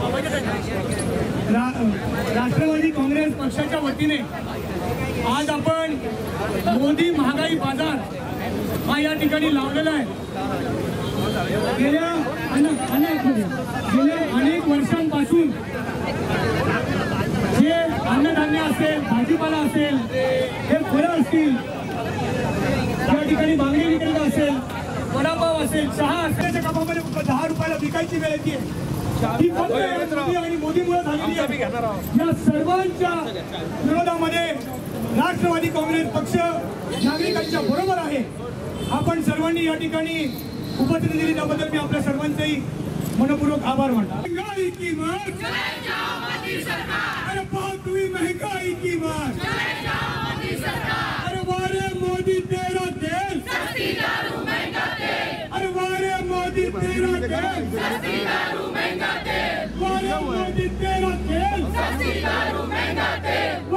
राष्ट्रवादी काँग्रेस पक्षाच्या वतीने आज आपण मोदी महागाई बाजार हा या ठिकाणी लावलेला आहे। गेल्या अनेक वर्षांपासून जे अन्नधान्य असेल, भाजीपाला असेल, हे फळं असतील, या ठिकाणी बांगडी विक्रेता असेल, वडापाव असेल, चहा असेल, कपामध्ये 10 रुपयाला विकायची वेळ येते। ही फक्त आणि मोदीमुळे झालेली आहे। या सर्वांच्या विरोधामध्ये राष्ट्रवादी काँग्रेस पक्ष नागरिकांच्या बरोबर आहे। आपण सर्वांनी या ठिकाणी उपस्थिती दिली त्याबद्दल मी आपल्या सर्वांचेही मनपूर्वक आभार मानतो। महंगाई की मार, अरे बहुत हुई महंगाई की मार, अरे वारे मोदी तेरा तेल, अरे वारे मोदी तेरा तेल, वारे मोदी तेरा तेल,